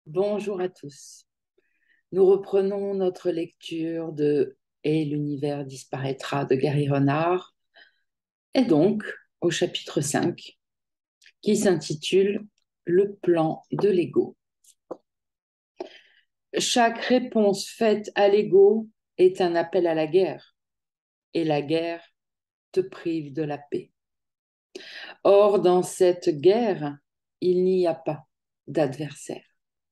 Bonjour à tous. Nous reprenons notre lecture de Et l'univers disparaîtra de Gary Renard, et donc au chapitre 5, qui s'intitule Le plan de l'ego. Chaque réponse faite à l'ego est un appel à la guerre, et la guerre te prive de la paix. Or, dans cette guerre, il n'y a pas d'adversaire.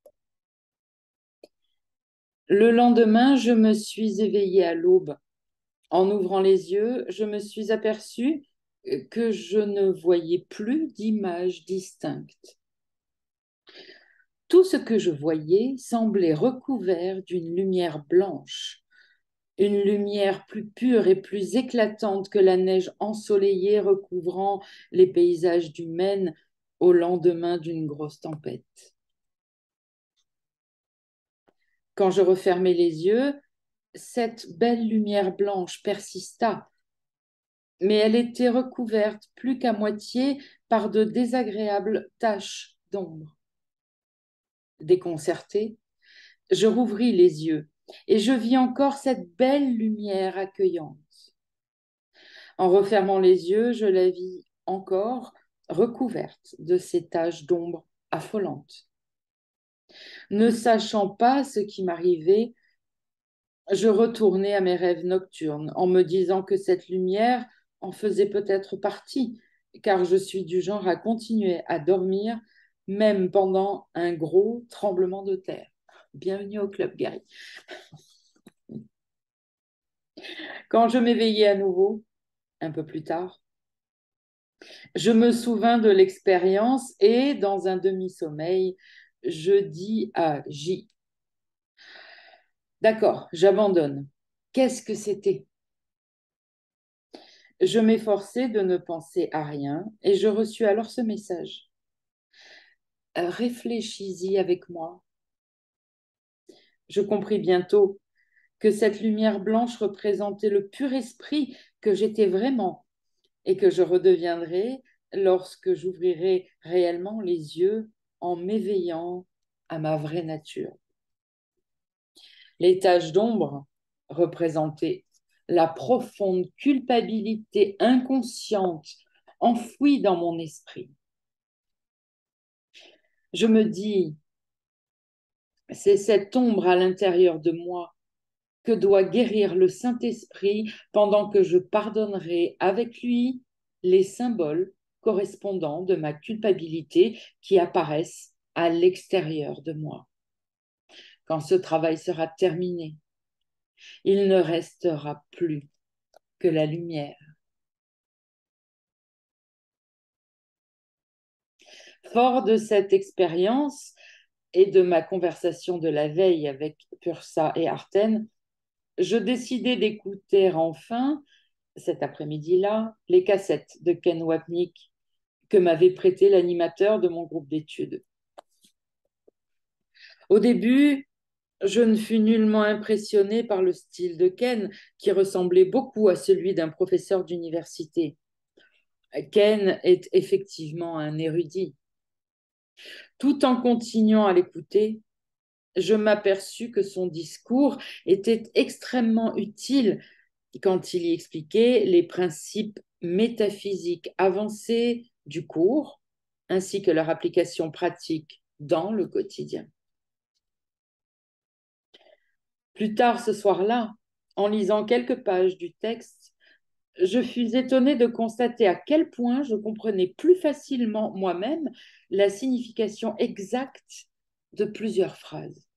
Le lendemain, je me suis éveillée à l'aube. En ouvrant les yeux, je me suis aperçue que je ne voyais plus d'image distincte. Tout ce que je voyais semblait recouvert d'une lumière blanche, une lumière plus pure et plus éclatante que la neige ensoleillée recouvrant les paysages du Maine au lendemain d'une grosse tempête. Quand je refermai les yeux, cette belle lumière blanche persista, mais elle était recouverte plus qu'à moitié par de désagréables taches d'ombre. Déconcertée, je rouvris les yeux et je vis encore cette belle lumière accueillante. En refermant les yeux, je la vis encore recouverte de ces taches d'ombre affolantes. Ne sachant pas ce qui m'arrivait, je retournai à mes rêves nocturnes en me disant que cette lumière en faisait peut-être partie, car je suis du genre à continuer à dormir même pendant un gros tremblement de terre. Bienvenue au club, Gary. Quand je m'éveillai à nouveau, un peu plus tard, je me souvins de l'expérience et, dans un demi-sommeil, je dis à J, d'accord, j'abandonne. Qu'est-ce que c'était? Je m'efforçai de ne penser à rien et je reçus alors ce message. Réfléchis-y avec moi. Je compris bientôt que cette lumière blanche représentait le pur esprit que j'étais vraiment et que je redeviendrai lorsque j'ouvrirai réellement les yeux en m'éveillant à ma vraie nature. Les taches d'ombre représentaient la profonde culpabilité inconsciente enfouie dans mon esprit. Je me dis, c'est cette ombre à l'intérieur de moi que doit guérir le Saint-Esprit pendant que je pardonnerai avec lui les symboles correspondants de ma culpabilité qui apparaissent à l'extérieur de moi. Quand ce travail sera terminé, il ne restera plus que la lumière. Fort de cette expérience et de ma conversation de la veille avec Pursa et Arten, je décidai d'écouter enfin, cet après-midi-là, les cassettes de Ken Wapnick que m'avait prêté l'animateur de mon groupe d'études. Au début, je ne fus nullement impressionnée par le style de Ken, qui ressemblait beaucoup à celui d'un professeur d'université. Ken est effectivement un érudit. Tout en continuant à l'écouter, je m'aperçus que son discours était extrêmement utile quand il y expliquait les principes métaphysiques avancés du cours, ainsi que leur application pratique dans le quotidien. Plus tard ce soir-là, en lisant quelques pages du texte, je fus étonnée de constater à quel point je comprenais plus facilement moi-même la signification exacte de plusieurs phrases.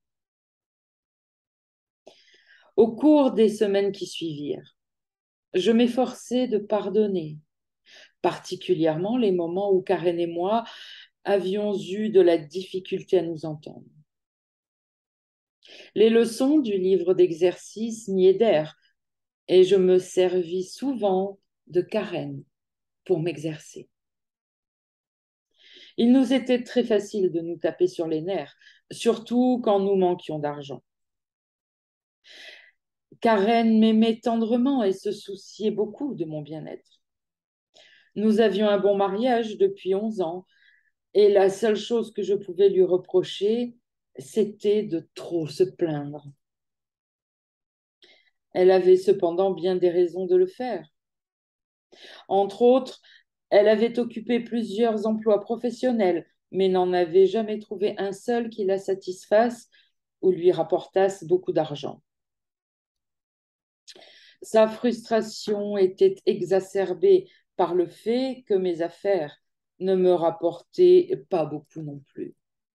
Au cours des semaines qui suivirent, je m'efforçai de pardonner, particulièrement les moments où Karen et moi avions eu de la difficulté à nous entendre. Les leçons du livre d'exercice m'y aidèrent et je me servis souvent de Karen pour m'exercer. Il nous était très facile de nous taper sur les nerfs, surtout quand nous manquions d'argent. Karen m'aimait tendrement et se souciait beaucoup de mon bien-être. Nous avions un bon mariage depuis 11 ans et la seule chose que je pouvais lui reprocher, C'était de trop se plaindre. Elle avait cependant bien des raisons de le faire. Entre autres, elle avait occupé plusieurs emplois professionnels, mais n'en avait jamais trouvé un seul qui la satisfasse ou lui rapportasse beaucoup d'argent. Sa frustration était exacerbée par le fait que mes affaires ne me rapportaient pas beaucoup non plus.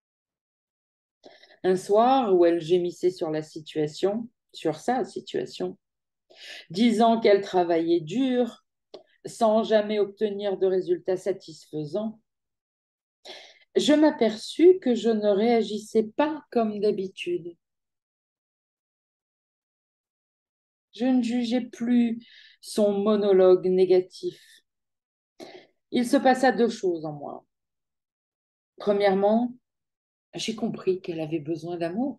Un soir où elle gémissait sur la situation, sur sa situation, disant qu'elle travaillait dur sans jamais obtenir de résultats satisfaisants, je m'aperçus que je ne réagissais pas comme d'habitude. Je ne jugeais plus son monologue négatif. Il se passa deux choses en moi. Premièrement, j'ai compris qu'elle avait besoin d'amour.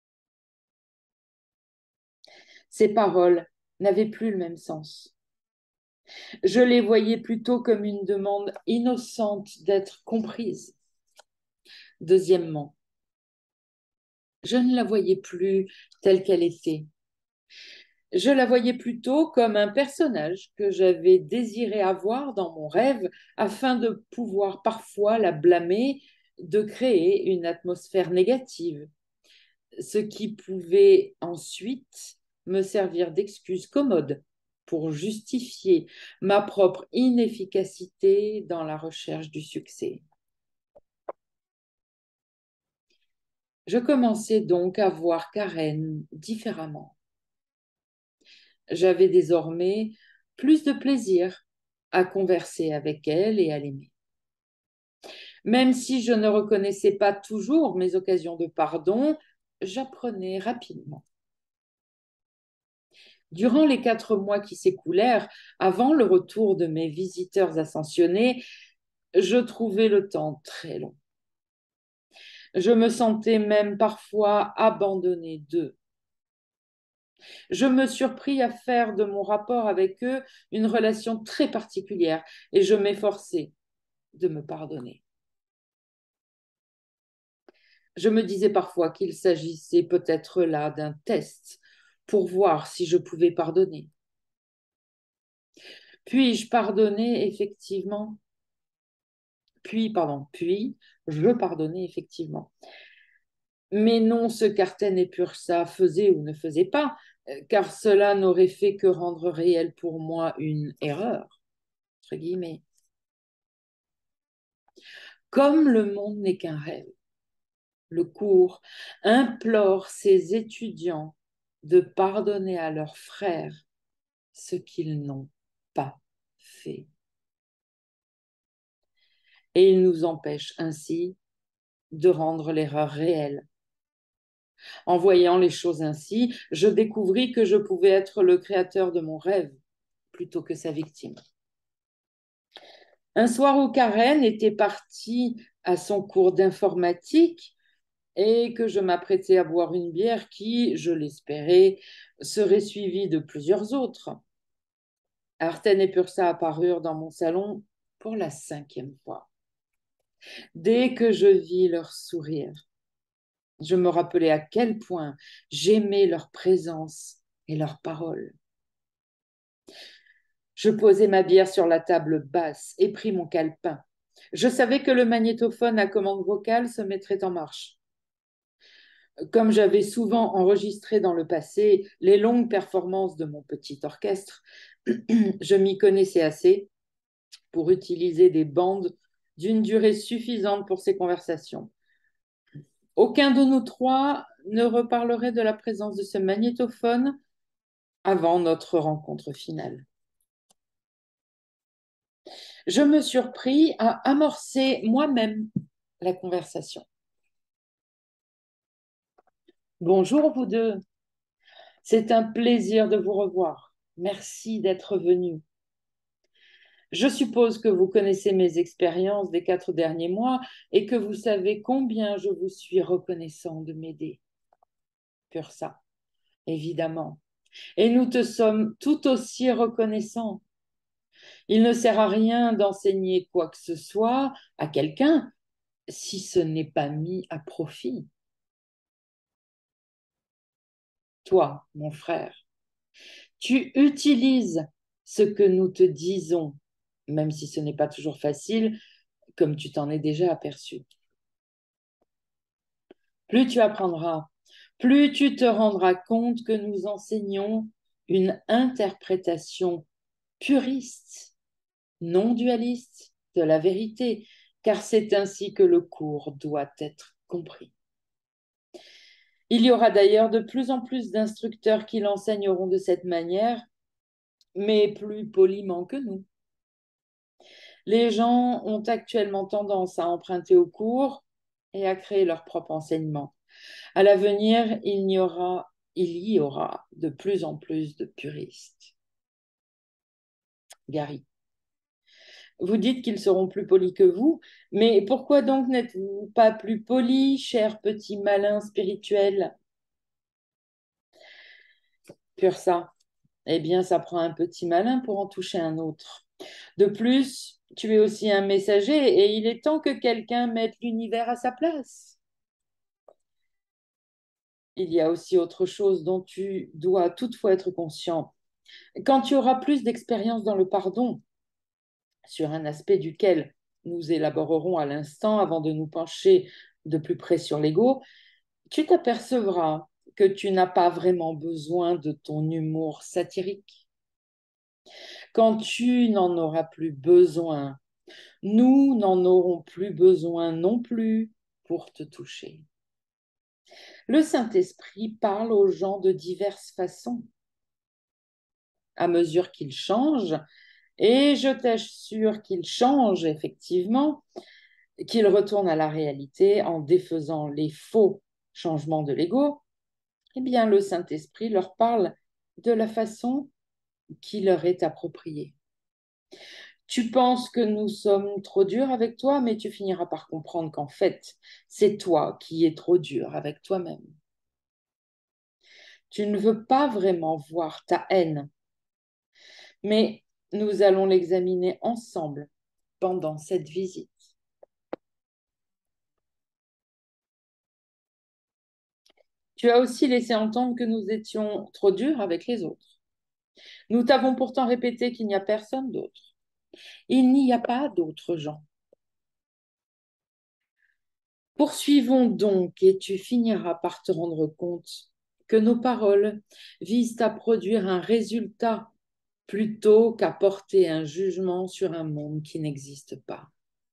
Ses paroles n'avaient plus le même sens. Je les voyais plutôt comme une demande innocente d'être comprise. Deuxièmement, je ne la voyais plus telle qu'elle était. Je la voyais plutôt comme un personnage que j'avais désiré avoir dans mon rêve afin de pouvoir parfois la blâmer de créer une atmosphère négative, ce qui pouvait ensuite me servir d'excuse commode pour justifier ma propre inefficacité dans la recherche du succès. Je commençais donc à voir Karen différemment. J'avais désormais plus de plaisir à converser avec elle et à l'aimer. Même si je ne reconnaissais pas toujours mes occasions de pardon, j'apprenais rapidement. Durant les 4 mois qui s'écoulèrent, avant le retour de mes visiteurs ascensionnés, je trouvais le temps très long. Je me sentais même parfois abandonnée d'eux. Je me surpris à faire de mon rapport avec eux une relation très particulière et je m'efforçais de me pardonner. Je me disais parfois qu'il s'agissait peut-être là d'un test pour voir si je pouvais pardonner. Puis-je pardonner effectivement? Puis je pardonnais effectivement. Mais non ce qu'Arten et Pursa faisaient ou ne faisaient pas, car cela n'aurait fait que rendre réelle pour moi une erreur, entre guillemets. Comme le monde n'est qu'un rêve, le cours implore ses étudiants de pardonner à leurs frères ce qu'ils n'ont pas fait. Et il nous empêche ainsi de rendre l'erreur réelle. En voyant les choses ainsi, je découvris que je pouvais être le créateur de mon rêve plutôt que sa victime. Un soir où Karen était partie à son cours d'informatique et que je m'apprêtais à boire une bière qui, je l'espérais, serait suivie de plusieurs autres, Arten et Pursa apparurent dans mon salon pour la 5e fois. Dès que je vis leur sourire, je me rappelais à quel point j'aimais leur présence et leurs paroles. Je posai ma bière sur la table basse et pris mon calepin. Je savais que le magnétophone à commande vocale se mettrait en marche. Comme j'avais souvent enregistré dans le passé les longues performances de mon petit orchestre, je m'y connaissais assez pour utiliser des bandes d'une durée suffisante pour ces conversations. Aucun de nous trois ne reparlerait de la présence de ce magnétophone avant notre rencontre finale. Je me surpris à amorcer moi-même la conversation. Bonjour vous deux, c'est un plaisir de vous revoir. Merci d'être venus. Je suppose que vous connaissez mes expériences des 4 derniers mois et que vous savez combien je vous suis reconnaissant de m'aider. Pour ça, évidemment. Et nous te sommes tout aussi reconnaissants. Il ne sert à rien d'enseigner quoi que ce soit à quelqu'un si ce n'est pas mis à profit. Toi, mon frère, tu utilises ce que nous te disons, même si ce n'est pas toujours facile, comme tu t'en es déjà aperçu. Plus tu apprendras, plus tu te rendras compte que nous enseignons une interprétation puriste, non dualiste de la vérité, car c'est ainsi que le cours doit être compris. Il y aura d'ailleurs de plus en plus d'instructeurs qui l'enseigneront de cette manière, mais plus poliment que nous. Les gens ont actuellement tendance à emprunter au cours et à créer leur propre enseignement. À l'avenir, il y aura de plus en plus de puristes. Gary, vous dites qu'ils seront plus polis que vous, mais pourquoi donc n'êtes-vous pas plus poli, cher petit malin spirituel? Pur ça. Eh bien, ça prend un petit malin pour en toucher un autre. De plus, tu es aussi un messager et il est temps que quelqu'un mette l'univers à sa place. Il y a aussi autre chose dont tu dois toutefois être conscient. Quand tu auras plus d'expérience dans le pardon, sur un aspect duquel nous élaborerons à l'instant avant de nous pencher de plus près sur l'ego, tu t'apercevras que tu n'as pas vraiment besoin de ton humour satirique. Quand tu n'en auras plus besoin, nous n'en aurons plus besoin non plus pour te toucher. Le Saint-Esprit parle aux gens de diverses façons à mesure qu'ils changent, et je t'assure qu'ils changent effectivement, qu'ils retournent à la réalité en défaisant les faux changements de l'ego. Eh bien, le Saint-Esprit leur parle de la façon qui leur est appropriée. Tu penses que nous sommes trop durs avec toi, mais tu finiras par comprendre qu'en fait, c'est toi qui es trop dur avec toi-même. Tu ne veux pas vraiment voir ta haine, mais nous allons l'examiner ensemble pendant cette visite. Tu as aussi laissé entendre que nous étions trop durs avec les autres. Nous t'avons pourtant répété qu'il n'y a personne d'autre. Il n'y a pas d'autres gens. Poursuivons donc et tu finiras par te rendre compte que nos paroles visent à produire un résultat plutôt qu'à porter un jugement sur un monde qui n'existe pas.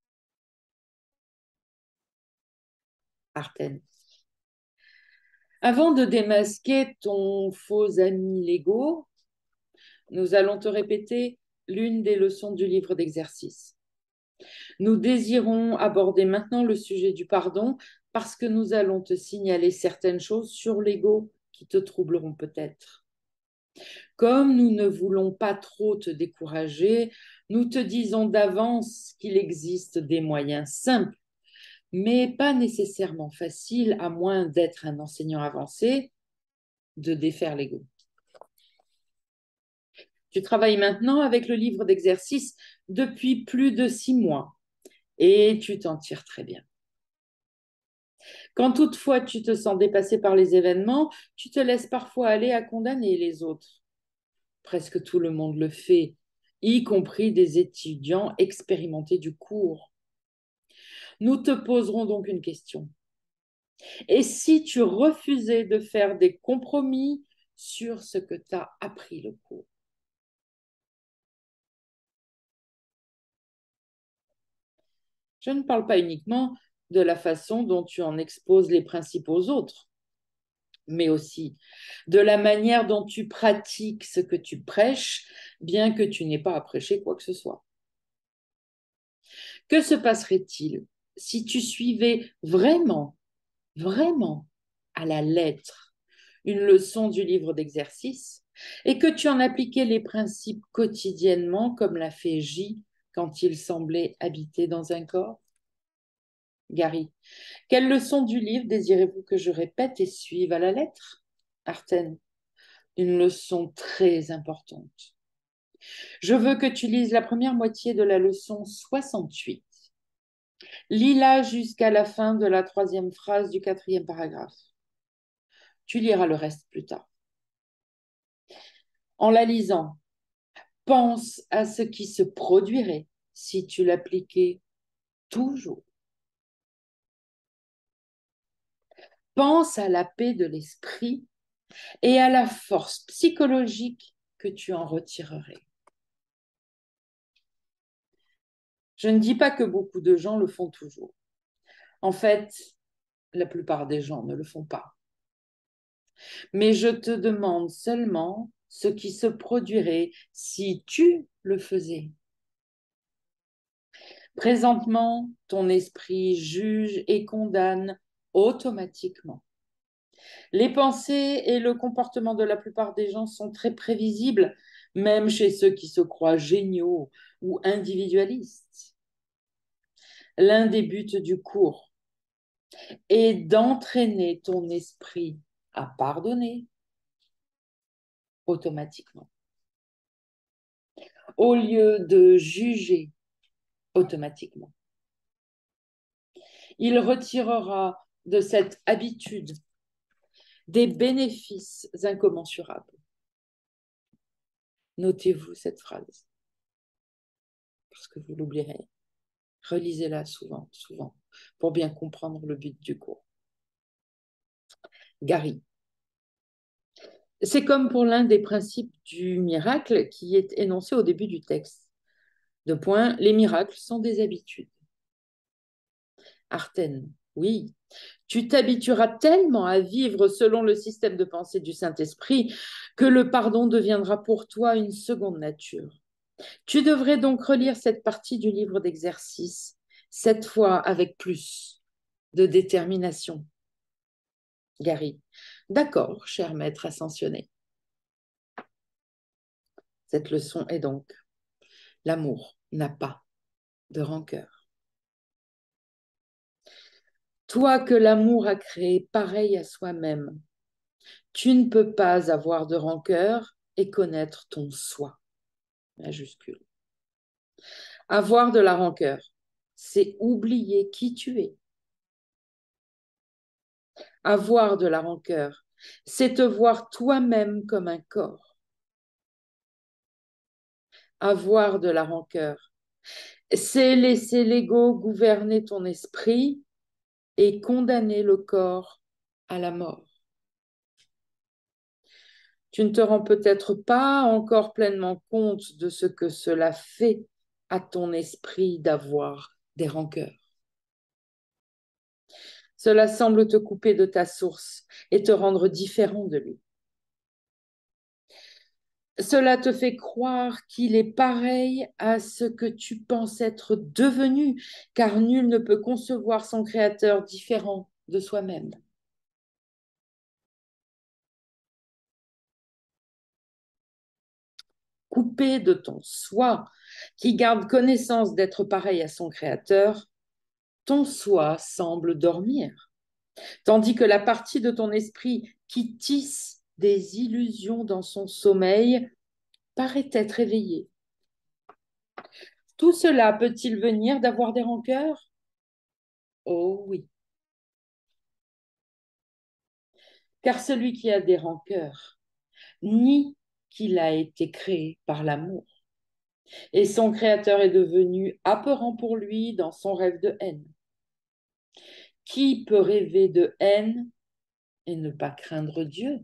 Arten. Avant de démasquer ton faux ami Lego, nous allons te répéter l'une des leçons du livre d'exercice. Nous désirons aborder maintenant le sujet du pardon parce que nous allons te signaler certaines choses sur l'ego qui te troubleront peut-être. Comme nous ne voulons pas trop te décourager, nous te disons d'avance qu'il existe des moyens simples, mais pas nécessairement faciles, à moins d'être un enseignant avancé, de défaire l'ego. Tu travailles maintenant avec le livre d'exercice depuis plus de 6 mois et tu t'en tires très bien. Quand toutefois tu te sens dépassé par les événements, tu te laisses parfois aller à condamner les autres. Presque tout le monde le fait, y compris des étudiants expérimentés du cours. Nous te poserons donc une question. Et si tu refusais de faire des compromis sur ce que tu as appris le cours? Je ne parle pas uniquement de la façon dont tu en exposes les principes aux autres, mais aussi de la manière dont tu pratiques ce que tu prêches, bien que tu n'aies pas à prêcher quoi que ce soit. Que se passerait-il si tu suivais vraiment, vraiment à la lettre une leçon du livre d'exercice et que tu en appliquais les principes quotidiennement comme l'a fait J quand il semblait habiter dans un corps? Gary, quelle leçon du livre désirez-vous que je répète et suive à la lettre? Arten, une leçon très importante. Je veux que tu lises la première moitié de la leçon 68. Lis-la jusqu'à la fin de la troisième phrase du quatrième paragraphe. Tu liras le reste plus tard. En la lisant, pense à ce qui se produirait si tu l'appliquais toujours. Pense à la paix de l'esprit et à la force psychologique que tu en retirerais. Je ne dis pas que beaucoup de gens le font toujours. En fait, la plupart des gens ne le font pas. Mais je te demande seulement ce qui se produirait si tu le faisais. Présentement, ton esprit juge et condamne automatiquement. Les pensées et le comportement de la plupart des gens sont très prévisibles, même chez ceux qui se croient géniaux ou individualistes. L'un des buts du cours est d'entraîner ton esprit à pardonner automatiquement, au lieu de juger automatiquement. Il retirera de cette habitude des bénéfices incommensurables. Notez-vous cette phrase, parce que vous l'oublierez. Relisez-la souvent, souvent, pour bien comprendre le but du cours. Gary. C'est comme pour l'un des principes du miracle qui est énoncé au début du texte. Deux points, les miracles sont des habitudes. Arten, oui, tu t'habitueras tellement à vivre selon le système de pensée du Saint-Esprit que le pardon deviendra pour toi une seconde nature. Tu devrais donc relire cette partie du livre d'exercice, cette fois avec plus de détermination. Gary, d'accord, cher maître ascensionné. Cette leçon est donc, l'amour n'a pas de rancœur. Toi que l'amour a créé pareil à soi-même, tu ne peux pas avoir de rancœur et connaître ton soi, majuscule. Avoir de la rancœur, c'est oublier qui tu es. Avoir de la rancœur, c'est te voir toi-même comme un corps. Avoir de la rancœur, c'est laisser l'ego gouverner ton esprit et condamner le corps à la mort. Tu ne te rends peut-être pas encore pleinement compte de ce que cela fait à ton esprit d'avoir des rancœurs. Cela semble te couper de ta source et te rendre différent de lui. Cela te fait croire qu'il est pareil à ce que tu penses être devenu, car nul ne peut concevoir son créateur différent de soi-même. Coupé de ton soi, qui garde connaissance d'être pareil à son créateur, ton soi semble dormir, tandis que la partie de ton esprit qui tisse des illusions dans son sommeil paraît être éveillée. Tout cela peut-il venir d'avoir des rancœurs? Oh oui, car celui qui a des rancœurs nie qu'il a été créé par l'amour, et son créateur est devenu apeurant pour lui dans son rêve de haine. Qui peut rêver de haine et ne pas craindre Dieu?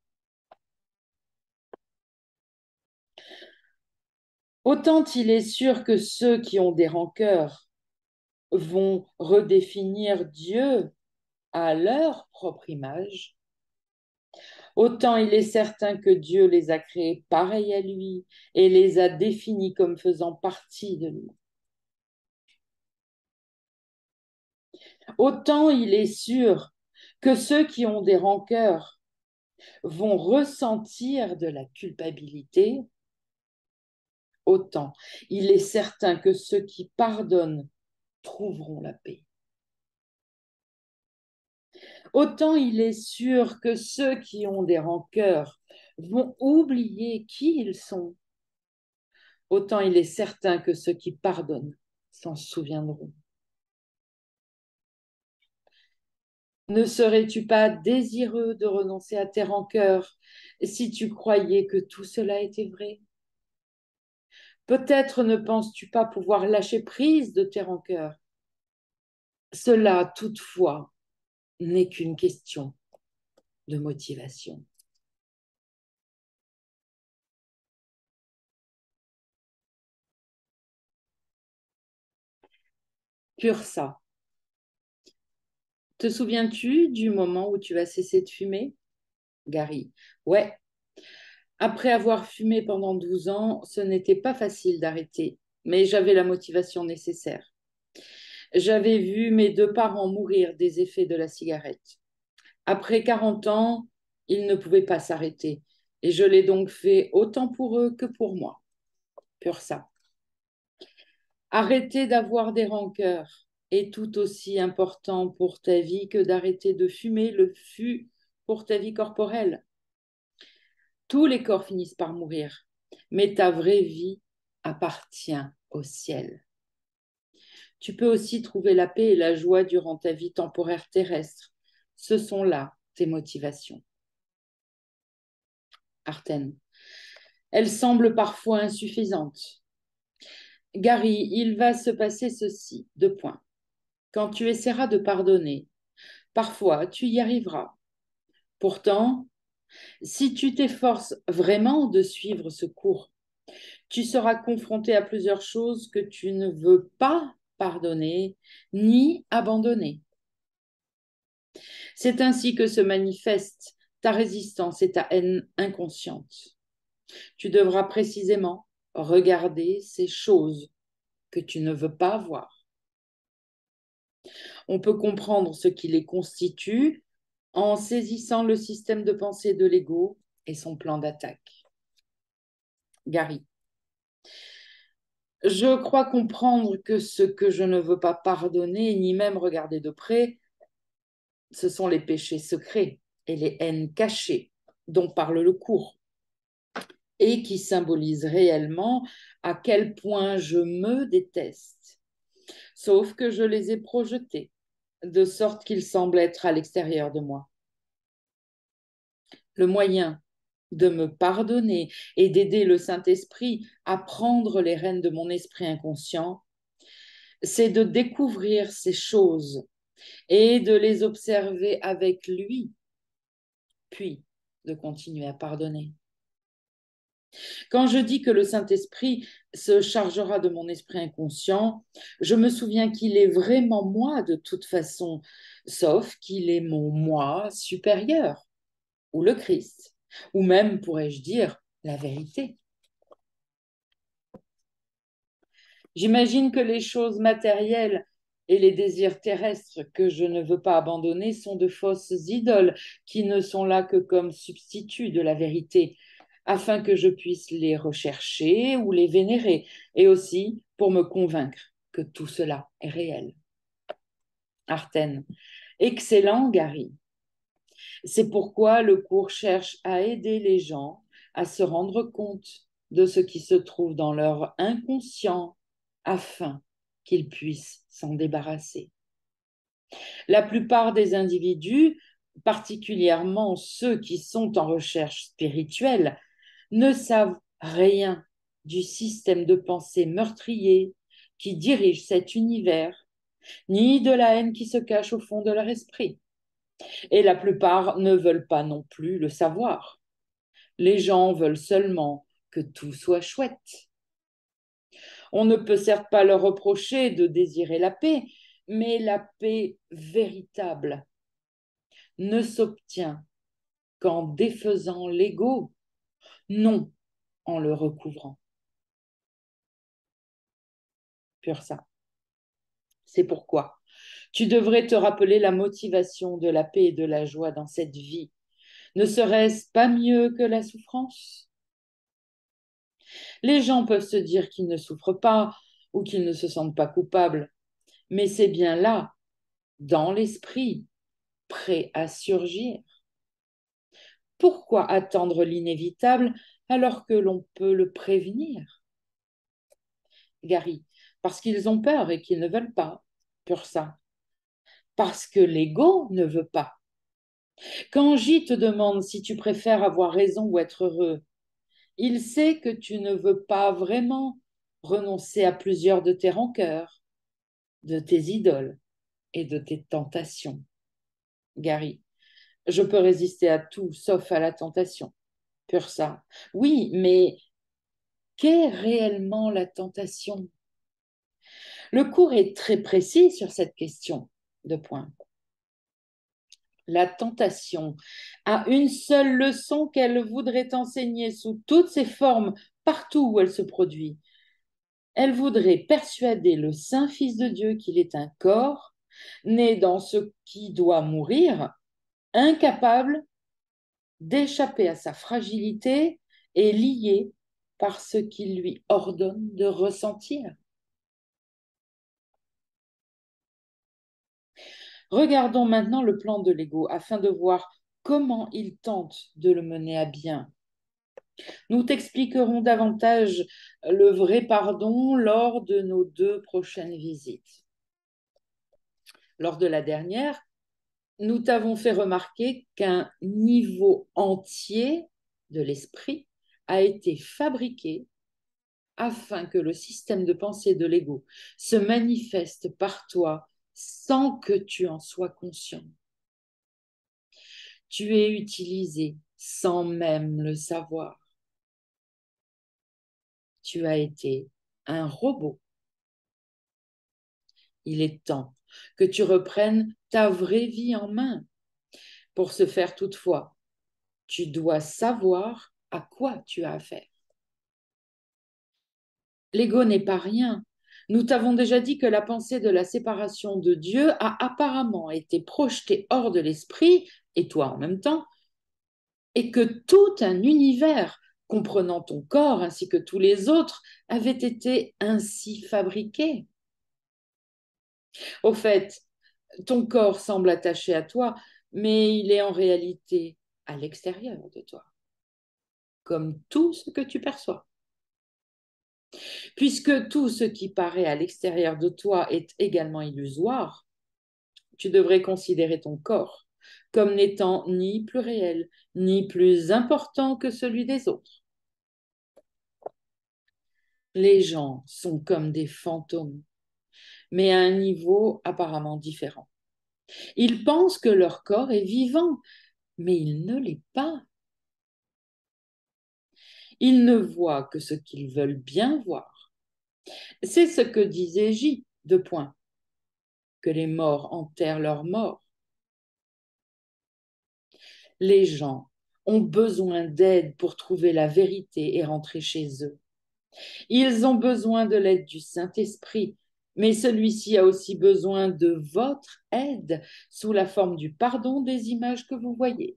Autant il est sûr que ceux qui ont des rancœurs vont redéfinir Dieu à leur propre image, autant il est certain que Dieu les a créés pareils à lui et les a définis comme faisant partie de lui. Autant il est sûr que ceux qui ont des rancœurs vont ressentir de la culpabilité, autant il est certain que ceux qui pardonnent trouveront la paix. Autant il est sûr que ceux qui ont des rancœurs vont oublier qui ils sont, autant il est certain que ceux qui pardonnent s'en souviendront. Ne serais-tu pas désireux de renoncer à tes rancœurs si tu croyais que tout cela était vrai? Peut-être ne penses-tu pas pouvoir lâcher prise de tes rancœurs. Cela, toutefois, n'est qu'une question de motivation. Pur ça. Te souviens-tu du moment où tu as cessé de fumer? Gary. Ouais. Après avoir fumé pendant 12 ans, ce n'était pas facile d'arrêter, mais j'avais la motivation nécessaire. J'avais vu mes deux parents mourir des effets de la cigarette. Après 40 ans, ils ne pouvaient pas s'arrêter, et je l'ai donc fait autant pour eux que pour moi. Pur ça. Arrêter d'avoir des rancœurs est tout aussi important pour ta vie que d'arrêter de fumer le fût pour ta vie corporelle. Tous les corps finissent par mourir, mais ta vraie vie appartient au ciel. Tu peux aussi trouver la paix et la joie durant ta vie temporaire terrestre. Ce sont là tes motivations. Arten. Elles semblent parfois insuffisantes. Gary, il va se passer ceci, deux points. Quand tu essaieras de pardonner, parfois tu y arriveras. Pourtant, si tu t'efforces vraiment de suivre ce cours, tu seras confronté à plusieurs choses que tu ne veux pas pardonner ni abandonner. C'est ainsi que se manifestent ta résistance et ta haine inconsciente. Tu devras précisément regarder ces choses que tu ne veux pas voir. On peut comprendre ce qui les constitue en saisissant le système de pensée de l'ego et son plan d'attaque. Gary. Je crois comprendre que ce que je ne veux pas pardonner, ni même regarder de près, ce sont les péchés secrets et les haines cachées dont parle le cours et qui symbolisent réellement à quel point je me déteste. Sauf que je les ai projetés, de sorte qu'ils semblent être à l'extérieur de moi. Le moyen de me pardonner et d'aider le Saint-Esprit à prendre les rênes de mon esprit inconscient, c'est de découvrir ces choses et de les observer avec lui, puis de continuer à pardonner. Quand je dis que le Saint-Esprit se chargera de mon esprit inconscient, je me souviens qu'il est vraiment moi de toute façon, sauf qu'il est mon moi supérieur, ou le Christ, ou même, pourrais-je dire, la vérité. J'imagine que les choses matérielles et les désirs terrestres que je ne veux pas abandonner sont de fausses idoles qui ne sont là que comme substituts de la vérité, afin que je puisse les rechercher ou les vénérer, et aussi pour me convaincre que tout cela est réel. Arten. Excellent, Gary. C'est pourquoi le cours cherche à aider les gens à se rendre compte de ce qui se trouve dans leur inconscient afin qu'ils puissent s'en débarrasser. La plupart des individus, particulièrement ceux qui sont en recherche spirituelle, ne savent rien du système de pensée meurtrier qui dirige cet univers, ni de la haine qui se cache au fond de leur esprit. Et la plupart ne veulent pas non plus le savoir. Les gens veulent seulement que tout soit chouette. On ne peut certes pas leur reprocher de désirer la paix, mais la paix véritable ne s'obtient qu'en défaisant l'ego, non en le recouvrant. Pur ça. C'est pourquoi tu devrais te rappeler la motivation de la paix et de la joie dans cette vie. Ne serait-ce pas mieux que la souffrance? Les gens peuvent se dire qu'ils ne souffrent pas ou qu'ils ne se sentent pas coupables, mais c'est bien là, dans l'esprit, prêt à surgir. Pourquoi attendre l'inévitable alors que l'on peut le prévenir? Gary, parce qu'ils ont peur et qu'ils ne veulent pas. Pur ça. parce que l'ego ne veut pas. Quand J te demande si tu préfères avoir raison ou être heureux, il sait que tu ne veux pas vraiment renoncer à plusieurs de tes rancœurs, de tes idoles et de tes tentations. Gary, je peux résister à tout sauf à la tentation. Pur ça. Oui, mais qu'est réellement la tentation? Le cours est très précis sur cette question. Deux points. La tentation a une seule leçon qu'elle voudrait enseigner sous toutes ses formes, partout où elle se produit. Elle voudrait persuader le Saint Fils de Dieu qu'il est un corps, né dans ce qui doit mourir, incapable d'échapper à sa fragilité et lié par ce qu'il lui ordonne de ressentir. Regardons maintenant le plan de l'ego afin de voir comment il tente de le mener à bien. Nous t'expliquerons davantage le vrai pardon lors de nos 2 prochaines visites. Lors de la dernière, nous t'avons fait remarquer qu'un niveau entier de l'esprit a été fabriqué afin que le système de pensée de l'ego se manifeste par toi sans que tu en sois conscient. Tu es utilisé sans même le savoir. Tu as été un robot. Il est temps que tu reprennes ta vraie vie en main. Pour ce faire toutefois, tu dois savoir à quoi tu as affaire. L'ego n'est pas rien. Nous t'avons déjà dit que la pensée de la séparation de Dieu a apparemment été projetée hors de l'esprit, et toi en même temps, et que tout un univers, comprenant ton corps ainsi que tous les autres, avait été ainsi fabriqué. Au fait, ton corps semble attaché à toi, mais il est en réalité à l'extérieur de toi, comme tout ce que tu perçois. Puisque tout ce qui paraît à l'extérieur de toi est également illusoire, tu devrais considérer ton corps comme n'étant ni plus réel, ni plus important que celui des autres. Les gens sont comme des fantômes, mais à un niveau apparemment différent. Ils pensent que leur corps est vivant, mais il ne l'est pas. Ils ne voient que ce qu'ils veulent bien voir. C'est ce que disait J, deux points, que les morts enterrent leurs morts. Les gens ont besoin d'aide pour trouver la vérité et rentrer chez eux. Ils ont besoin de l'aide du Saint-Esprit, mais celui-ci a aussi besoin de votre aide sous la forme du pardon des images que vous voyez.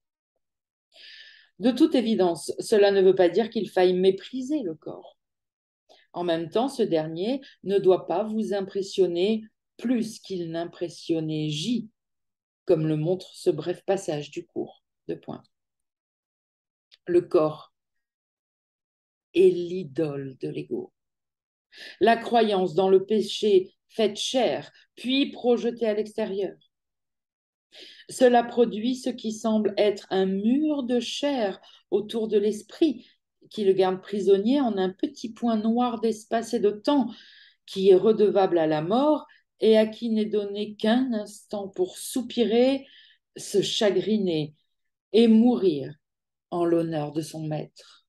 De toute évidence, cela ne veut pas dire qu'il faille mépriser le corps. En même temps, ce dernier ne doit pas vous impressionner plus qu'il n'impressionnait J, comme le montre ce bref passage du cours. Deux points. Le corps est l'idole de l'ego. La croyance dans le péché faite chair, puis projetée à l'extérieur. Cela produit ce qui semble être un mur de chair autour de l'esprit, qui le garde prisonnier en un petit point noir d'espace et de temps, qui est redevable à la mort et à qui n'est donné qu'un instant pour soupirer, se chagriner et mourir en l'honneur de son maître.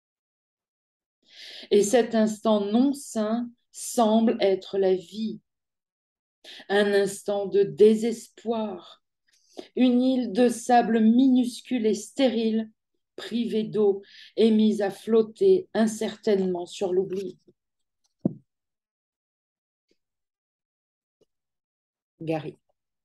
Et cet instant non saint semble être la vie, un instant de désespoir, une île de sable minuscule et stérile, privée d'eau et mise à flotter incertainement sur l'oubli. Gary.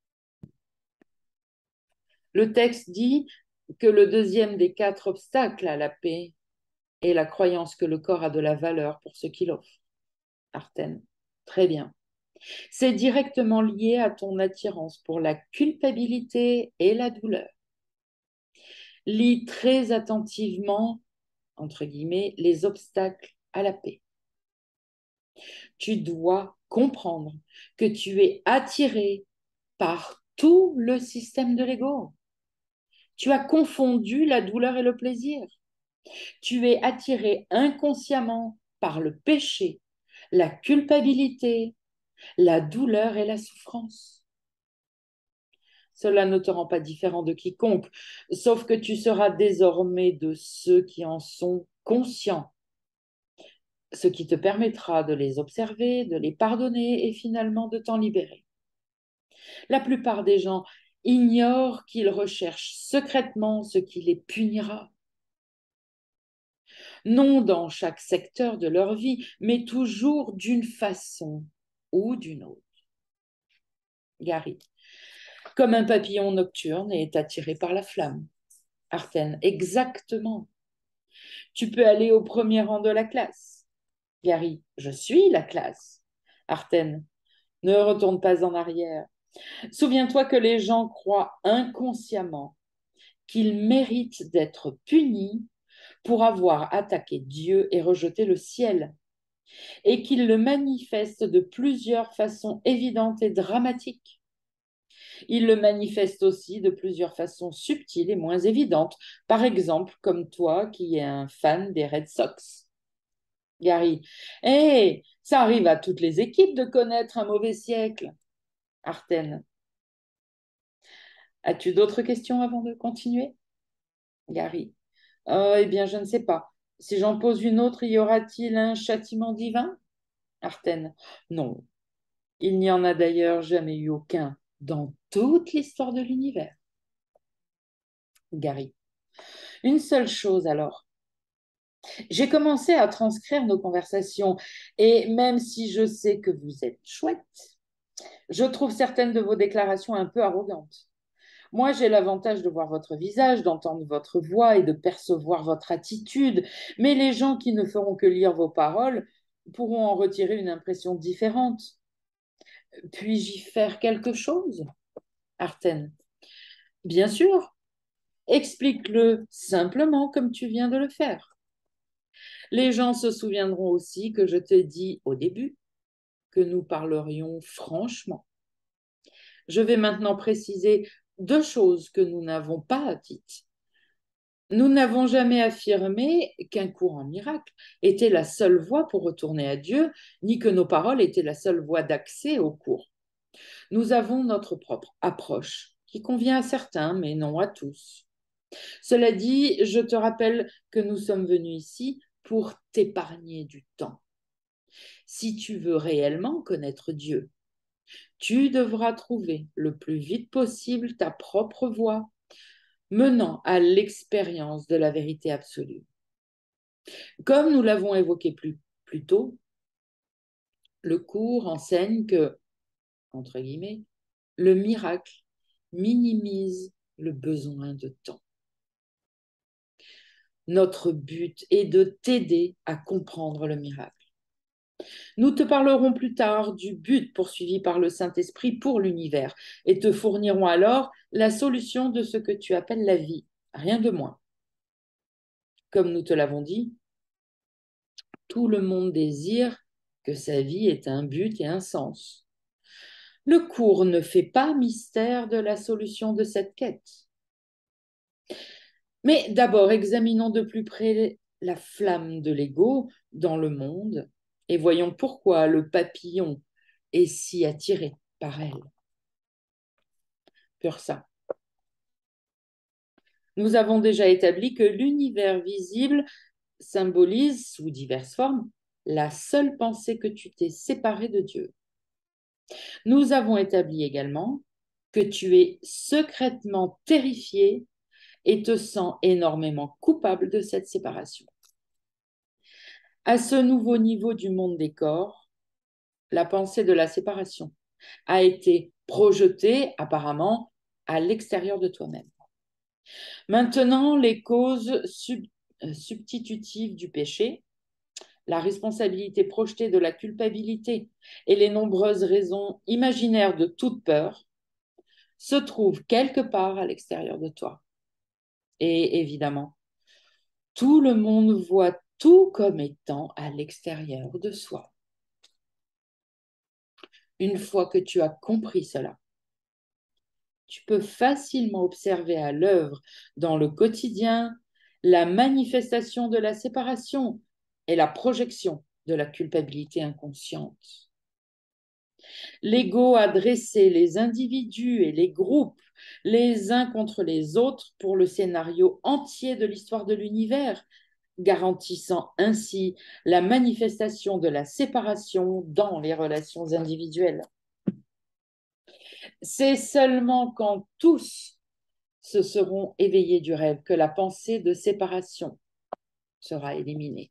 Le texte dit que le deuxième des 4 obstacles à la paix est la croyance que le corps a de la valeur pour ce qu'il offre. Arten. Très bien. C'est directement lié à ton attirance pour la culpabilité et la douleur. Lis très attentivement, entre guillemets, les obstacles à la paix. Tu dois comprendre que tu es attiré par tout le système de l'ego. Tu as confondu la douleur et le plaisir. Tu es attiré inconsciemment par le péché, la culpabilité, la douleur et la souffrance. Cela ne te rend pas différent de quiconque, sauf que tu seras désormais de ceux qui en sont conscients, ce qui te permettra de les observer, de les pardonner et finalement de t'en libérer. La plupart des gens ignorent qu'ils recherchent secrètement ce qui les punira. Non dans chaque secteur de leur vie, mais toujours d'une façon ou d'une autre. Gary, comme un papillon nocturne est attiré par la flamme. Arthen, exactement. Tu peux aller au premier rang de la classe. Gary, je suis la classe. Arthen, ne retourne pas en arrière. Souviens-toi que les gens croient inconsciemment qu'ils méritent d'être punis pour avoir attaqué Dieu et rejeté le ciel, et qu'ils le manifestent de plusieurs façons évidentes et dramatiques. Ils le manifestent aussi de plusieurs façons subtiles et moins évidentes, par exemple comme toi qui es un fan des Red Sox. Gary, hé, ça arrive à toutes les équipes de connaître un mauvais siècle. Arten, as-tu d'autres questions avant de continuer? Gary, eh bien, je ne sais pas. Si j'en pose une autre, y aura-t-il un châtiment divin? Arten, non. Il n'y en a d'ailleurs jamais eu aucun dans toute l'histoire de l'univers. Gary, une seule chose alors. J'ai commencé à transcrire nos conversations et même si je sais que vous êtes chouette, je trouve certaines de vos déclarations un peu arrogantes. Moi, j'ai l'avantage de voir votre visage, d'entendre votre voix et de percevoir votre attitude, mais les gens qui ne feront que lire vos paroles pourront en retirer une impression différente. Puis-je y faire quelque chose? Arten, bien sûr. Explique-le simplement comme tu viens de le faire. Les gens se souviendront aussi que je te dis au début que nous parlerions franchement. Je vais maintenant préciser deux choses que nous n'avons pas dites. Nous n'avons jamais affirmé qu'un courant miracle était la seule voie pour retourner à Dieu, ni que nos paroles étaient la seule voie d'accès au cours. Nous avons notre propre approche, qui convient à certains, mais non à tous. Cela dit, je te rappelle que nous sommes venus ici pour t'épargner du temps. Si tu veux réellement connaître Dieu, tu devras trouver le plus vite possible ta propre voie, menant à l'expérience de la vérité absolue. Comme nous l'avons évoqué plus tôt, le cours enseigne que, entre guillemets, le miracle minimise le besoin de temps. Notre but est de t'aider à comprendre le miracle. Nous te parlerons plus tard du but poursuivi par le Saint-Esprit pour l'univers et te fournirons alors la solution de ce que tu appelles la vie, rien de moins. Comme nous te l'avons dit, tout le monde désire que sa vie ait un but et un sens. Le cours ne fait pas mystère de la solution de cette quête. Mais d'abord, examinons de plus près la flamme de l'ego dans le monde et voyons pourquoi le papillon est si attiré par elle. Pur ça. Nous avons déjà établi que l'univers visible symbolise, sous diverses formes, la seule pensée que tu t'es séparée de Dieu. Nous avons établi également que tu es secrètement terrifié et te sens énormément coupable de cette séparation. À ce nouveau niveau du monde des corps, la pensée de la séparation a été projetée apparemment à l'extérieur de toi-même. Maintenant, les causes substitutives du péché, la responsabilité projetée de la culpabilité et les nombreuses raisons imaginaires de toute peur se trouvent quelque part à l'extérieur de toi. Et évidemment, tout le monde voit tout comme étant à l'extérieur de soi. Une fois que tu as compris cela, tu peux facilement observer à l'œuvre dans le quotidien la manifestation de la séparation et la projection de la culpabilité inconsciente. L'ego a dressé les individus et les groupes les uns contre les autres pour le scénario entier de l'histoire de l'univers, garantissant ainsi la manifestation de la séparation dans les relations individuelles. C'est seulement quand tous se seront éveillés du rêve que la pensée de séparation sera éliminée.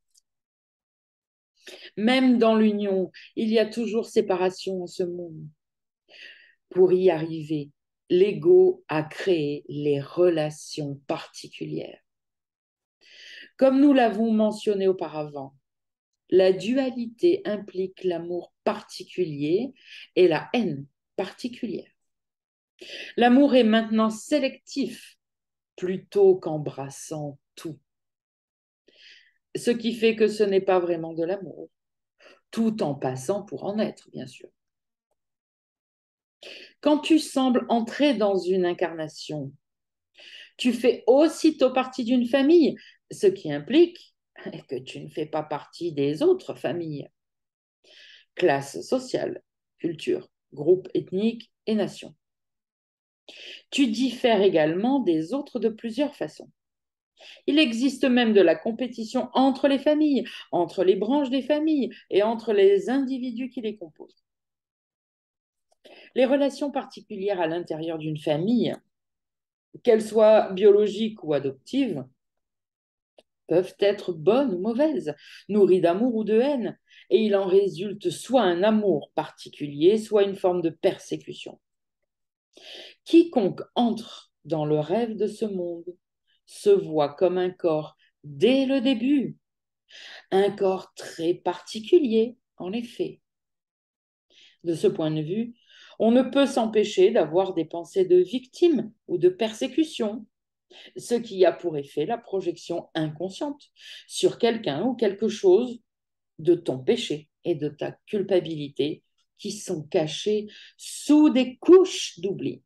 Même dans l'union, il y a toujours séparation en ce monde. Pour y arriver, l'ego a créé les relations particulières. Comme nous l'avons mentionné auparavant, la dualité implique l'amour particulier et la haine particulière. L'amour est maintenant sélectif plutôt qu'embrassant tout. Ce qui fait que ce n'est pas vraiment de l'amour, tout en passant pour en être, bien sûr. Quand tu sembles entrer dans une incarnation, tu fais aussitôt partie d'une famille, ce qui implique que tu ne fais pas partie des autres familles. Classe sociale, culture, groupe ethnique et nation. Tu diffères également des autres de plusieurs façons. Il existe même de la compétition entre les familles, entre les branches des familles et entre les individus qui les composent. Les relations particulières à l'intérieur d'une famille, qu'elles soient biologiques ou adoptives, peuvent être bonnes ou mauvaises, nourries d'amour ou de haine, et il en résulte soit un amour particulier, soit une forme de persécution. Quiconque entre dans le rêve de ce monde se voit comme un corps dès le début, un corps très particulier, en effet. De ce point de vue, on ne peut s'empêcher d'avoir des pensées de victime ou de persécution, ce qui a pour effet la projection inconsciente sur quelqu'un ou quelque chose de ton péché et de ta culpabilité qui sont cachés sous des couches d'oubli.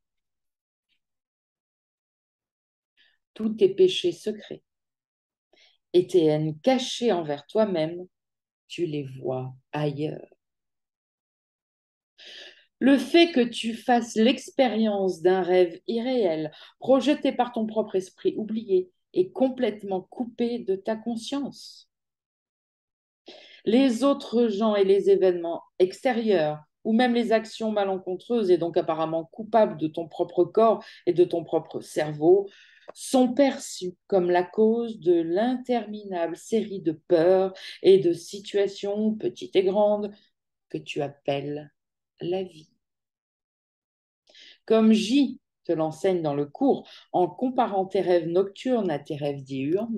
Tous tes péchés secrets et tes haines cachées envers toi-même, tu les vois ailleurs. Le fait que tu fasses l'expérience d'un rêve irréel, projeté par ton propre esprit oublié, est complètement coupé de ta conscience. Les autres gens et les événements extérieurs, ou même les actions malencontreuses et donc apparemment coupables de ton propre corps et de ton propre cerveau, sont perçus comme la cause de l'interminable série de peurs et de situations, petites et grandes, que tu appelles la vie. Comme J te l'enseigne dans le cours, en comparant tes rêves nocturnes à tes rêves diurnes,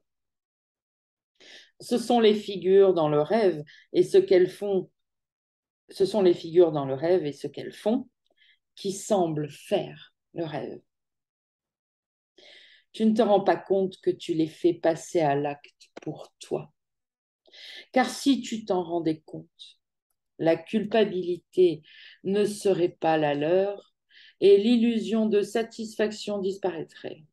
ce sont les figures dans le rêve et ce qu'elles font, ce sont les figures dans le rêve et ce qu'elles font qui semblent faire le rêve. Tu ne te rends pas compte que tu les fais passer à l'acte pour toi. Car si tu t'en rendais compte, la culpabilité ne serait pas la leur et l'illusion de satisfaction disparaîtrait.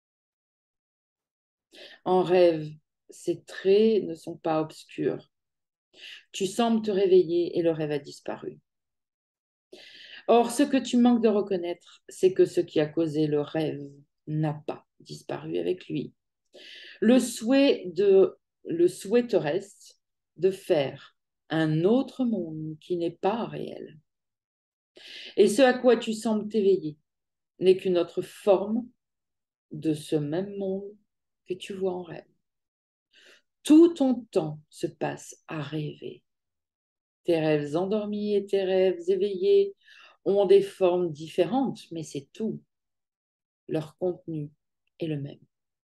En rêve, ces traits ne sont pas obscurs. Tu sembles te réveiller et le rêve a disparu. Or, ce que tu manques de reconnaître, c'est que ce qui a causé le rêve n'a pas disparu avec lui. Le souhait te reste de faire un autre monde qui n'est pas réel. Et ce à quoi tu sembles t'éveiller n'est qu'une autre forme de ce même monde que tu vois en rêve. Tout ton temps se passe à rêver. Tes rêves endormis et tes rêves éveillés ont des formes différentes, mais c'est tout. Leur contenu est le même.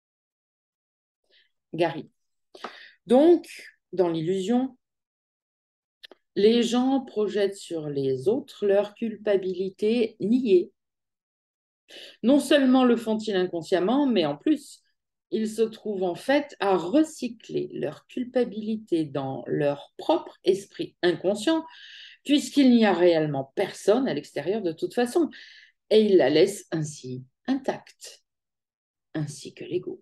Gary. Donc, dans l'illusion, les gens projettent sur les autres leur culpabilité niée. Non seulement le font-ils inconsciemment, mais en plus, ils se trouvent en fait à recycler leur culpabilité dans leur propre esprit inconscient, puisqu'il n'y a réellement personne à l'extérieur de toute façon. et il la laisse ainsi intacte, ainsi que l'ego.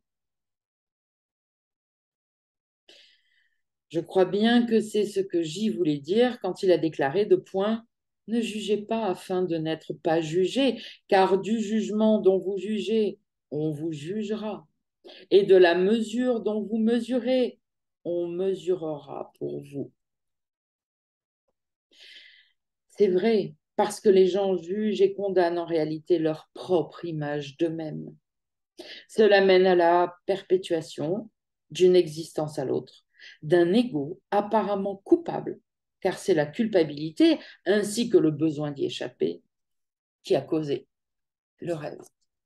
Je crois bien que c'est ce que J voulait dire quand il a déclaré de point, ne jugez pas afin de n'être pas jugé, car du jugement dont vous jugez, on vous jugera, et de la mesure dont vous mesurez, on mesurera pour vous. C'est vrai, parce que les gens jugent et condamnent en réalité leur propre image d'eux-mêmes. Cela mène à la perpétuation d'une existence à l'autre, d'un ego apparemment coupable, car c'est la culpabilité ainsi que le besoin d'y échapper qui a causé le rêve.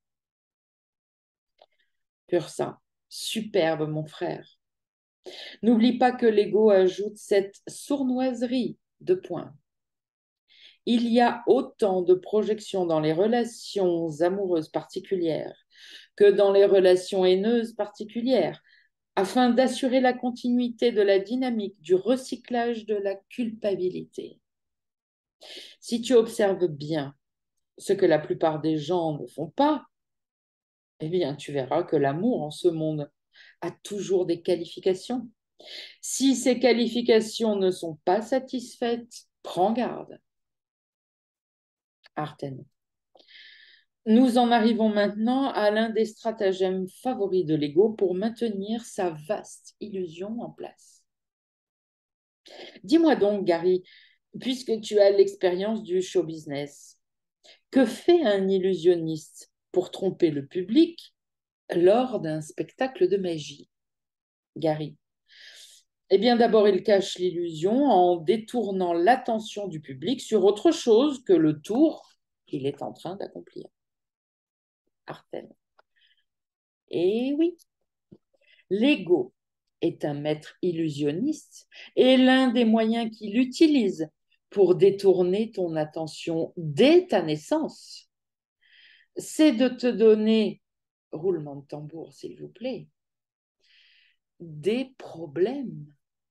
Pur sang, superbe mon frère. N'oublie pas que l'ego ajoute cette sournoiserie de points. Il y a autant de projections dans les relations amoureuses particulières que dans les relations haineuses particulières, afin d'assurer la continuité de la dynamique du recyclage de la culpabilité. Si tu observes bien ce que la plupart des gens ne font pas, eh bien, tu verras que l'amour en ce monde a toujours des qualifications. Si ces qualifications ne sont pas satisfaites, prends garde. Arten. Nous en arrivons maintenant à l'un des stratagèmes favoris de l'ego pour maintenir sa vaste illusion en place. Dis-moi donc, Gary, puisque tu as l'expérience du show business, que fait un illusionniste pour tromper le public lors d'un spectacle de magie, Gary? Eh bien, d'abord, il cache l'illusion en détournant l'attention du public sur autre chose que le tour qu'il est en train d'accomplir. Arten. Et oui, l'ego est un maître illusionniste et l'un des moyens qu'il utilise pour détourner ton attention dès ta naissance, c'est de te donner, roulement de tambour s'il vous plaît, des problèmes.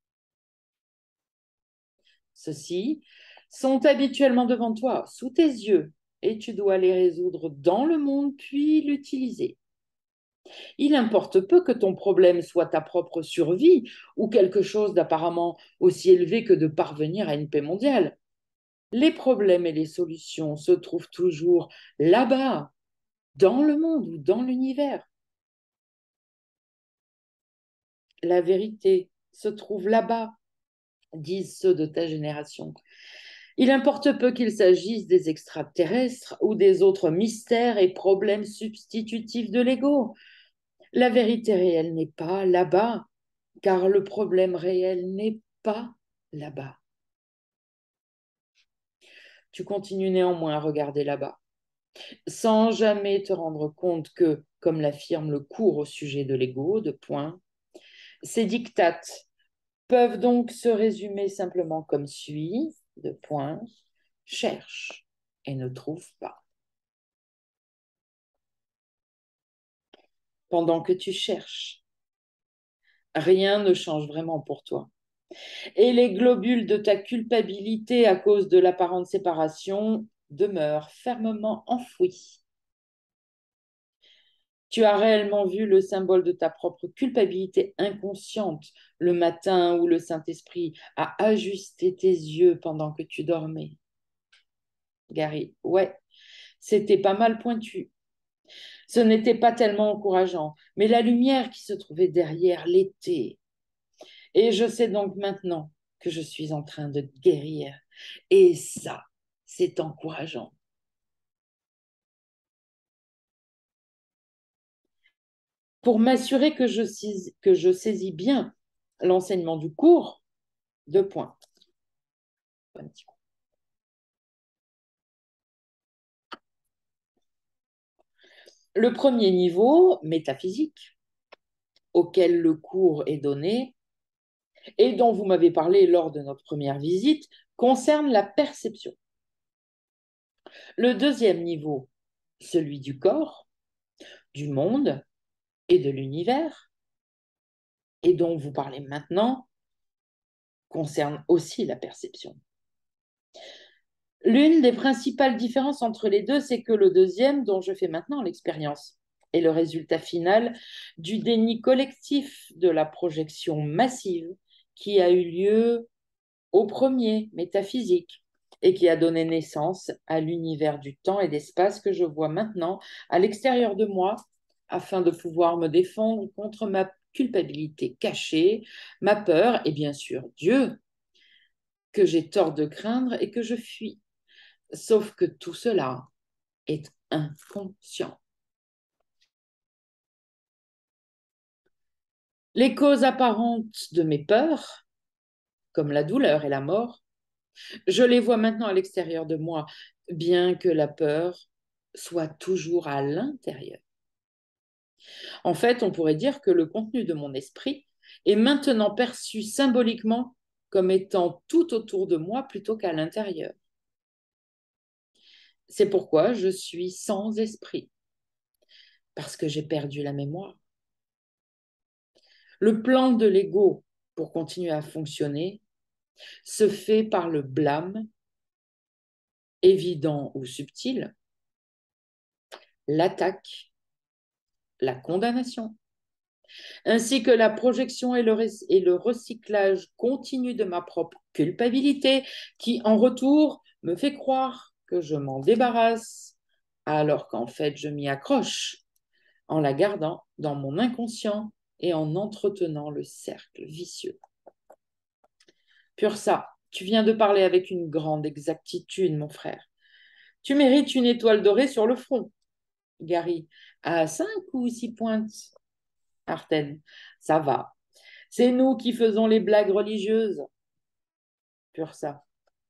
Ceux-ci sont habituellement devant toi, sous tes yeux, et tu dois les résoudre dans le monde puis l'utiliser. Il importe peu que ton problème soit ta propre survie ou quelque chose d'apparemment aussi élevé que de parvenir à une paix mondiale. Les problèmes et les solutions se trouvent toujours là-bas, dans le monde ou dans l'univers. La vérité se trouve là-bas, disent ceux de ta génération. Il importe peu qu'il s'agisse des extraterrestres ou des autres mystères et problèmes substitutifs de l'ego. La vérité réelle n'est pas là-bas, car le problème réel n'est pas là-bas. Tu continues néanmoins à regarder là-bas, sans jamais te rendre compte que, comme l'affirme le cours au sujet de l'ego, de point, ces dictates peuvent donc se résumer simplement comme suit, de point, cherche et ne trouve pas. Pendant que tu cherches, rien ne change vraiment pour toi. Et les globules de ta culpabilité à cause de l'apparente séparation demeurent fermement enfouis. Tu as réellement vu le symbole de ta propre culpabilité inconsciente le matin où le Saint-Esprit a ajusté tes yeux pendant que tu dormais. Gary, ouais, c'était pas mal pointu. Ce n'était pas tellement encourageant, mais la lumière qui se trouvait derrière l'était. Et je sais donc maintenant que je suis en train de guérir. Et ça, c'est encourageant. Pour m'assurer que je saisis bien l'enseignement du cours, deux points. Un petit coup. Le premier niveau, métaphysique, auquel le cours est donné et dont vous m'avez parlé lors de notre première visite, concerne la perception. Le deuxième niveau, celui du corps, du monde et de l'univers, et dont vous parlez maintenant, concerne aussi la perception. L'une des principales différences entre les deux, c'est que le deuxième, dont je fais maintenant l'expérience, est le résultat final du déni collectif de la projection massive qui a eu lieu au premier, métaphysique, et qui a donné naissance à l'univers du temps et d'espace que je vois maintenant à l'extérieur de moi, afin de pouvoir me défendre contre ma culpabilité cachée, ma peur et bien sûr Dieu, que j'ai tort de craindre et que je fuis. Sauf que tout cela est inconscient. Les causes apparentes de mes peurs, comme la douleur et la mort, je les vois maintenant à l'extérieur de moi, bien que la peur soit toujours à l'intérieur. En fait, on pourrait dire que le contenu de mon esprit est maintenant perçu symboliquement comme étant tout autour de moi plutôt qu'à l'intérieur. C'est pourquoi je suis sans esprit, parce que j'ai perdu la mémoire. Le plan de l'ego pour continuer à fonctionner se fait par le blâme, évident ou subtil, l'attaque, la condamnation, ainsi que la projection et le recyclage continu de ma propre culpabilité, qui en retour me fait croire que je m'en débarrasse, alors qu'en fait je m'y accroche en la gardant dans mon inconscient et en entretenant le cercle vicieux. Pur ça, tu viens de parler avec une grande exactitude, mon frère. Tu mérites une étoile dorée sur le front, Gary. À 5 ou 6 pointes, Arten. Ça va. C'est nous qui faisons les blagues religieuses. Pur ça.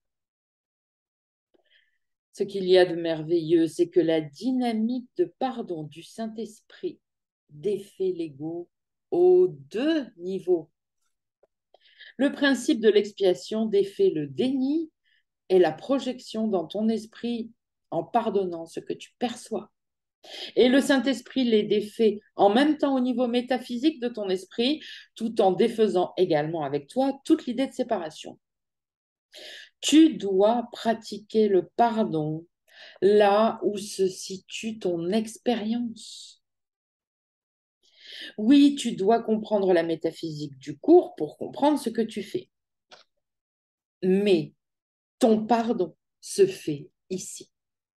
Ce qu'il y a de merveilleux, c'est que la dynamique de pardon du Saint-Esprit défait l'ego aux deux niveaux. Le principe de l'expiation défait le déni et la projection dans ton esprit en pardonnant ce que tu perçois. Et le Saint-Esprit les défait en même temps au niveau métaphysique de ton esprit, tout en défaisant également avec toi toute l'idée de séparation. Tu dois pratiquer le pardon là où se situe ton expérience. Oui, tu dois comprendre la métaphysique du cours pour comprendre ce que tu fais. Mais ton pardon se fait ici.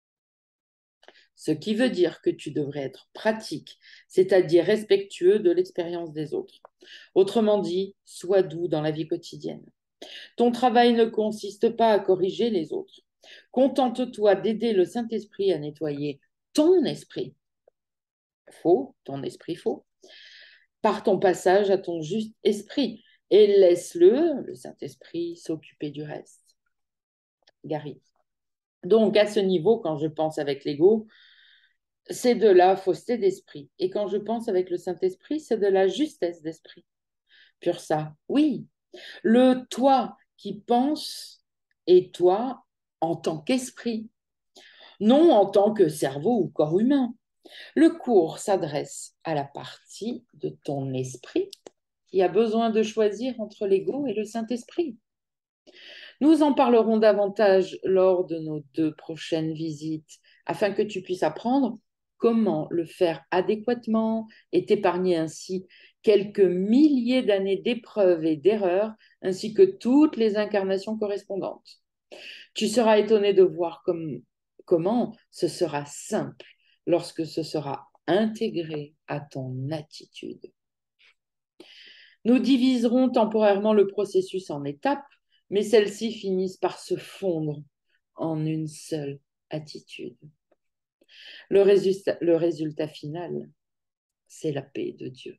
Ce qui veut dire que tu devrais être pratique, c'est-à-dire respectueux de l'expérience des autres. Autrement dit, sois doux dans la vie quotidienne. Ton travail ne consiste pas à corriger les autres. Contente-toi d'aider le Saint-Esprit à nettoyer ton esprit faux, ton esprit faux, par ton passage à ton juste esprit. Et laisse-le, le Saint-Esprit, s'occuper du reste. Gary. Donc, à ce niveau, quand je pense avec l'ego, c'est de la fausseté d'esprit. Et quand je pense avec le Saint-Esprit, c'est de la justesse d'esprit. Pur ça, oui. Le toi qui pense est toi en tant qu'esprit, non en tant que cerveau ou corps humain. Le cours s'adresse à la partie de ton esprit qui a besoin de choisir entre l'ego et le Saint-Esprit. Nous en parlerons davantage lors de nos 2 prochaines visites afin que tu puisses apprendre comment le faire adéquatement et t'épargner ainsi quelques milliers d'années d'épreuves et d'erreurs ainsi que toutes les incarnations correspondantes. Tu seras étonné de voir comment ce sera simple lorsque ce sera intégré à ton attitude. Nous diviserons temporairement le processus en étapes, mais celles-ci finissent par se fondre en une seule attitude. Le résultat final, c'est la paix de Dieu.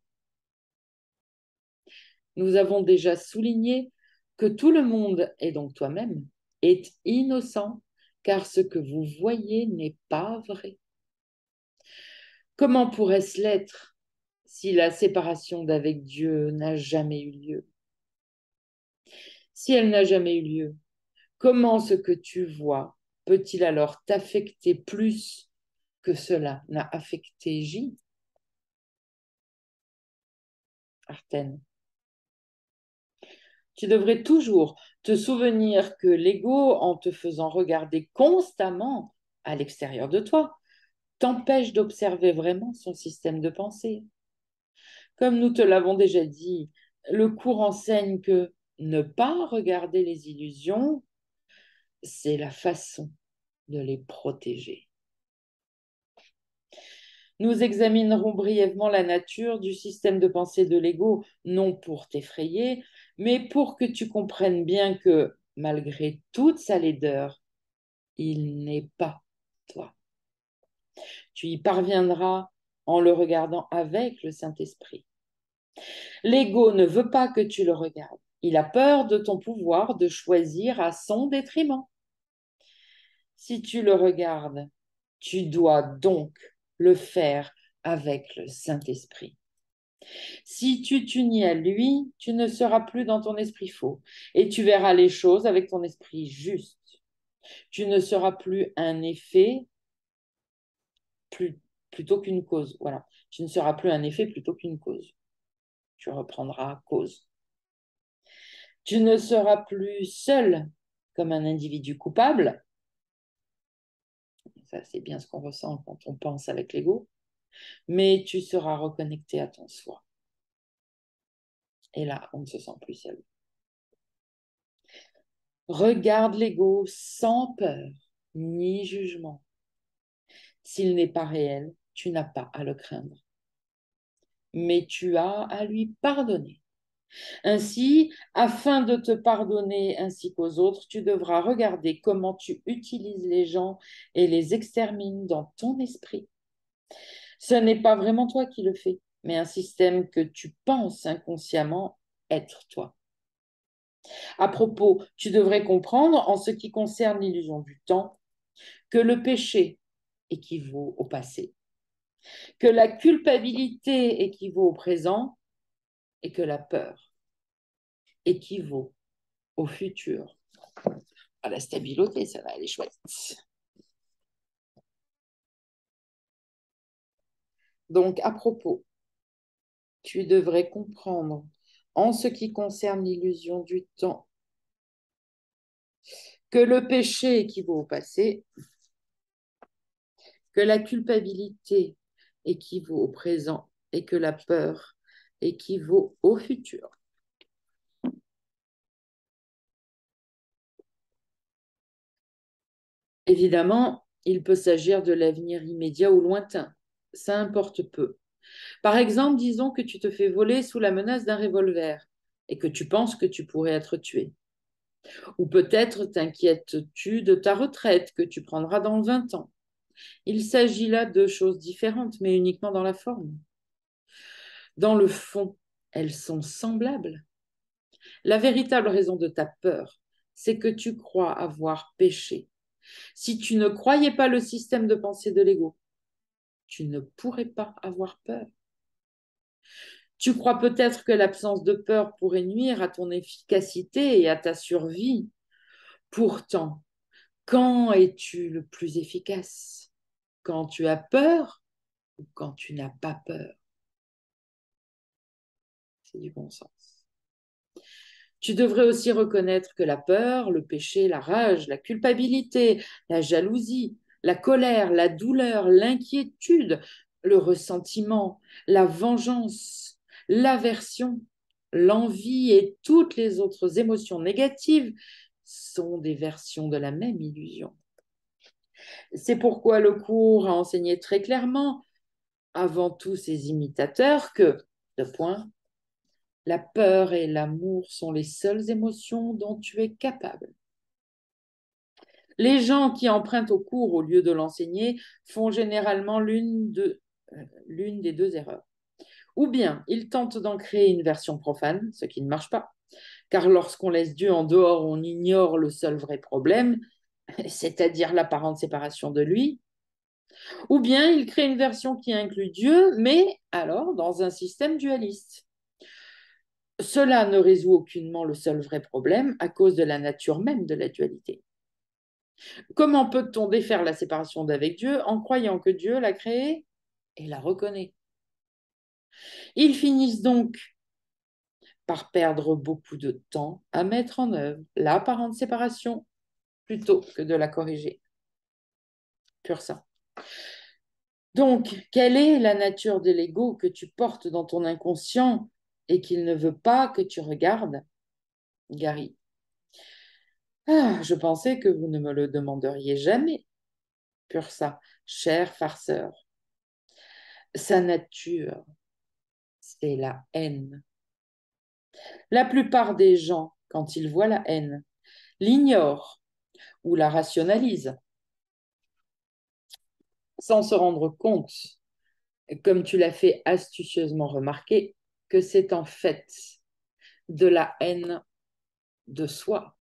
Nous avons déjà souligné que tout le monde, et donc toi-même, est innocent, car ce que vous voyez n'est pas vrai. Comment pourrait-ce l'être si la séparation d'avec Dieu n'a jamais eu lieu? Si elle n'a jamais eu lieu, comment ce que tu vois peut-il alors t'affecter plus que cela n'a affecté J? Artène. Tu devrais toujours te souvenir que l'ego, en te faisant regarder constamment à l'extérieur de toi, t'empêche d'observer vraiment son système de pensée. Comme nous te l'avons déjà dit, le cours enseigne que ne pas regarder les illusions, c'est la façon de les protéger. Nous examinerons brièvement la nature du système de pensée de l'ego, non pour t'effrayer, mais pour que tu comprennes bien que, malgré toute sa laideur, il n'est pas toi. Tu y parviendras en le regardant avec le Saint-Esprit. L'ego ne veut pas que tu le regardes. Il a peur de ton pouvoir de choisir à son détriment. Si tu le regardes, tu dois donc le faire avec le Saint-Esprit. Si tu t'unis à lui, tu ne seras plus dans ton esprit faux et tu verras les choses avec ton esprit juste. Tu ne seras plus un effet plutôt qu'une cause. Voilà. Tu ne seras plus un effet plutôt qu'une cause. Tu reprendras cause. Tu ne seras plus seul comme un individu coupable. Ça, c'est bien ce qu'on ressent quand on pense avec l'ego. Mais tu seras reconnecté à ton soi. Et là, on ne se sent plus seul. Regarde l'ego sans peur ni jugement. S'il n'est pas réel, tu n'as pas à le craindre. Mais tu as à lui pardonner. Ainsi, afin de te pardonner ainsi qu'aux autres, tu devras regarder comment tu utilises les gens et les extermines dans ton esprit. Ce n'est pas vraiment toi qui le fais, mais un système que tu penses inconsciemment être toi. À propos, tu devrais comprendre, en ce qui concerne l'illusion du temps, que le péché équivaut au passé, que la culpabilité équivaut au présent et que la peur équivaut au futur. À la stabilité, ça va aller chouette. Donc, à propos, tu devrais comprendre, en ce qui concerne l'illusion du temps, que le péché équivaut au passé, que la culpabilité équivaut au présent et que la peur équivaut au futur. Évidemment, il peut s'agir de l'avenir immédiat ou lointain. Ça importe peu. Par exemple, disons que tu te fais voler sous la menace d'un revolver et que tu penses que tu pourrais être tué. Ou peut-être t'inquiètes-tu de ta retraite que tu prendras dans 20 ans. Il s'agit là de choses différentes, mais uniquement dans la forme. Dans le fond, elles sont semblables. La véritable raison de ta peur, c'est que tu crois avoir péché. Si tu ne croyais pas le système de pensée de l'ego, tu ne pourrais pas avoir peur. Tu crois peut-être que l'absence de peur pourrait nuire à ton efficacité et à ta survie. Pourtant, quand es-tu le plus efficace? Quand tu as peur ou quand tu n'as pas peur? C'est du bon sens. Tu devrais aussi reconnaître que la peur, le péché, la rage, la culpabilité, la jalousie, la colère, la douleur, l'inquiétude, le ressentiment, la vengeance, l'aversion, l'envie et toutes les autres émotions négatives sont des versions de la même illusion. C'est pourquoi le cours a enseigné très clairement, avant tous ses imitateurs, que, de point, la peur et l'amour sont les seules émotions dont tu es capable. Les gens qui empruntent au cours au lieu de l'enseigner font généralement l'une des deux erreurs. Ou bien ils tentent d'en créer une version profane, ce qui ne marche pas, car lorsqu'on laisse Dieu en dehors, on ignore le seul vrai problème, c'est-à-dire l'apparente séparation de lui. Ou bien ils créent une version qui inclut Dieu, mais alors dans un système dualiste. Cela ne résout aucunement le seul vrai problème à cause de la nature même de la dualité. Comment peut-on défaire la séparation d'avec Dieu en croyant que Dieu l'a créée et la reconnaît? Ils finissent donc par perdre beaucoup de temps à mettre en œuvre l'apparente séparation plutôt que de la corriger. Pur sang. Donc, quelle est la nature de l'ego que tu portes dans ton inconscient et qu'il ne veut pas que tu regardes, Gary? Ah, je pensais que vous ne me le demanderiez jamais. Pur ça, cher farceur. Sa nature, c'est la haine. La plupart des gens, quand ils voient la haine, l'ignorent ou la rationalisent sans se rendre compte, comme tu l'as fait astucieusement remarquer, que c'est en fait de la haine de soi.